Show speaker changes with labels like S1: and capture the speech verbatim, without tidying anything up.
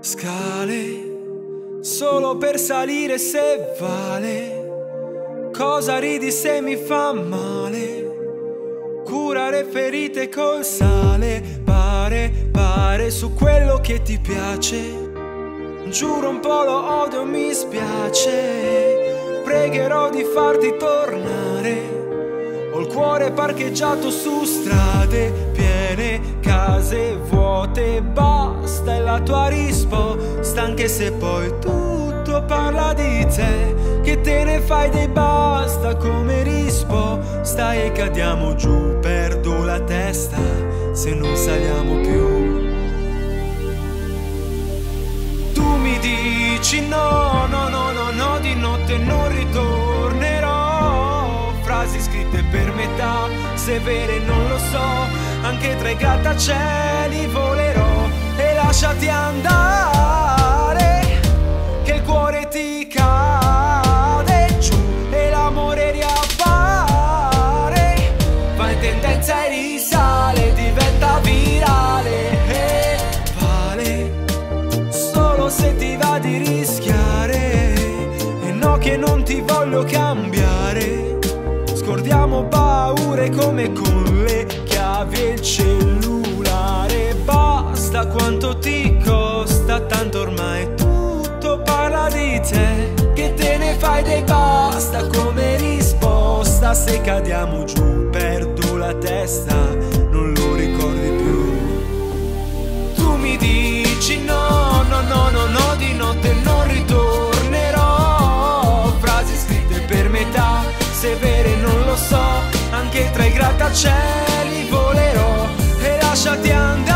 S1: Scale, solo per salire se vale. Cosa ridi se mi fa male? Curare ferite col sale. Pare, pare su quello che ti piace. Giuro un po' lo odio, mi spiace. Pregherò di farti tornare. Ho il cuore parcheggiato su strade piene, case vuote, basta è la tua risposta. Anche se poi tutto parla di te, che te ne fai dei basta come risposta. E cadiamo giù, perdo la testa se non saliamo più. Tu mi dici no, no, no, no, no, di notte non ritornerò. Frasi scritte per metà, se vere non lo so. Anche tra i grattacieli volerò. E lasciati andare, che il cuore ti cade giù e l'amore riappare. Va in tendenza e risale, diventa virale. E vale solo se ti va di rischiare. E no che non ti voglio cambiare. Scordiamo paure come con le chiavi e il cellulare. Basta quanto ti costa, tanto ormai tutto parla di te, che te ne fai dei basta come risposta. Se cadiamo giù, perdo la testa, non lo ricordi più. Tu mi dici no, no, no, no, no, di notte non ritornerò. Frasi scritte per metà, se vere non lo so. Anche tra i grattacieli volerò. E lasciati andare.